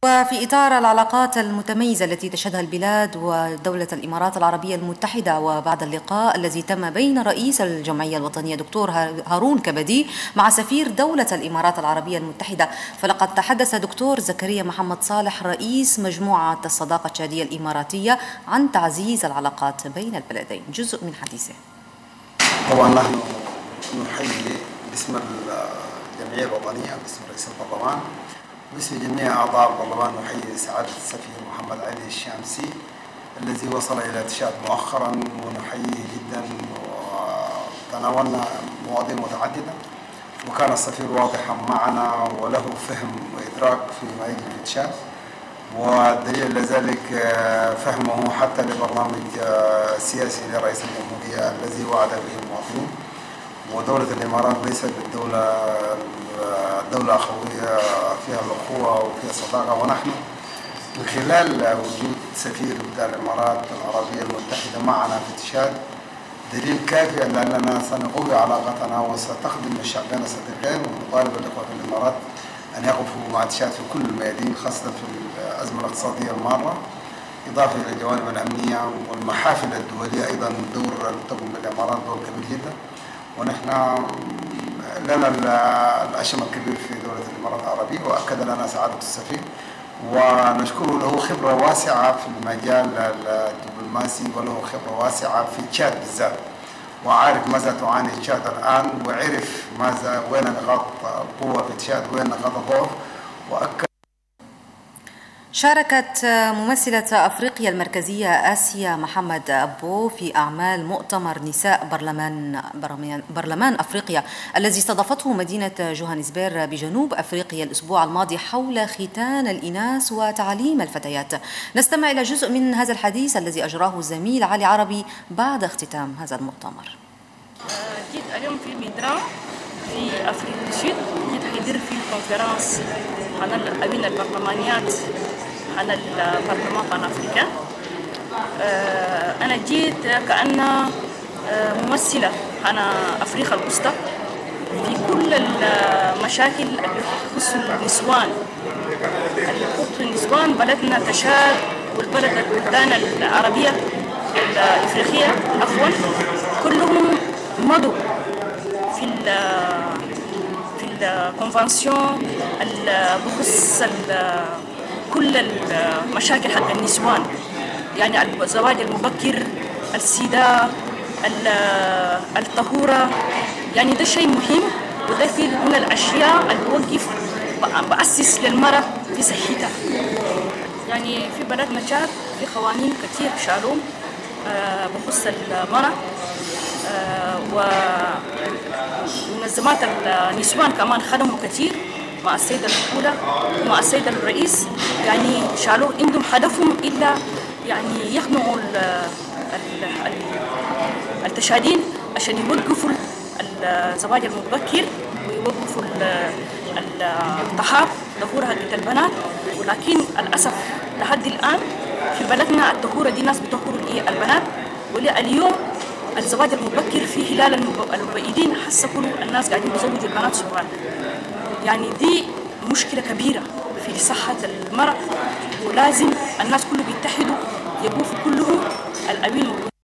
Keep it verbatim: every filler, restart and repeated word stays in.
وفي إطار العلاقات المتميزة التي تشهدها البلاد ودولة الإمارات العربية المتحدة، وبعد اللقاء الذي تم بين رئيس الجمعية الوطنية دكتور هارون كبدي مع سفير دولة الإمارات العربية المتحدة، فلقد تحدث دكتور زكريا محمد صالح رئيس مجموعة الصداقة التشادية الإماراتية عن تعزيز العلاقات بين البلدين. جزء من حديثه. طبعا نحن نحيي باسم الجمعية الوطنية، باسم رئيس البرلمان، باسم جميع أعضاء البرلمان، نحيي سعادة السفير محمد علي الشامسي الذي وصل إلى تشاد مؤخرا، ونحييه جدا. وتناولنا مواضيع متعددة، وكان السفير واضحا معنا وله فهم وإدراك فيما يجري في تشاد، والدليل لذلك فهمه حتى لبرنامج سياسي لرئيس الجمهورية الذي وعد به المواطنين. ودولة الإمارات ليست بالدولة دولة أخوية فيها الأخوة وفيها الصداقة، ونحن من خلال وجود سفير بتاع الإمارات العربية المتحدة معنا في تشاد دليل كافي أننا سنقوي علاقتنا وستخدم شعبنا الصديقين، ونطالب الإخوة في الإمارات أن يقفوا مع تشاد في كل الميادين، خاصة في الأزمة الاقتصادية المارة، إضافة إلى الجوانب الأمنية والمحافل الدولية. أيضا دور تقوم بالإمارات دور كبير جدا، ونحن لنا الأشم الكبير في دولة الإمارات العربية، وأكد لنا سعادة السفير، ونشكره له خبرة واسعة في المجال الدبلوماسي، وله خبرة واسعة في تشاد بالذات، وعارف ماذا تعاني تشاد الآن، وعرف ماذا وين نقاط القوة في تشاد وين نقاط الضعف. وأكد شاركت ممثلة أفريقيا المركزية آسيا محمد أبو في أعمال مؤتمر نساء برلمان برلمان أفريقيا الذي استضافته مدينة جوهانسبير بجنوب أفريقيا الأسبوع الماضي حول ختان الإناث وتعليم الفتيات. نستمع إلى جزء من هذا الحديث الذي أجراه الزميل علي عربي بعد اختتام هذا المؤتمر. جيت اليوم في ميدرام في أفريقيا الشرق، جيت حيدير في الكونفرنس عن الأمين البرلمانيات عن البرلمان بان أفريقيا. أنا جيت كأن ممثلة عن أفريقيا الوسطى في كل المشاكل اللي تخص النسوان، اللي تخص النسوان. بلدنا تشاد والبلد البلدان العربية الإفريقية عفوا كلهم مضوا في ال في الكونفنسيون اللي بخص كل المشاكل حق النسوان، يعني الزواج المبكر، السيدة، الطهورة. يعني ده شيء مهم، وده في من الأشياء اللي بوقف بأسس للمرأة في صحتها. يعني في بلدنا تشاد في قوانين كثير شالوم بخص المرأة، ومنظمات النسوان كمان خدموا كثير مع السيدة الأولى ومع السيد الرئيس. يعني شالوا عندهم هدفهم إلا يعني يخدموا التشادين عشان يوقفوا الزواج المبكر ويوقفوا الطهارة الطهورة حقت البنات. ولكن للأسف لحد الآن في بلدنا الطهورة دي ناس بتطهر البنات، واليوم الزواج المبكر في هلال المبيدين حس كل الناس قاعدين يزوجوا البنات صغار. يعني دي مشكلة كبيرة في صحة المرأة، ولازم الناس كلهم يتحدوا يقفوا كلهم الأمين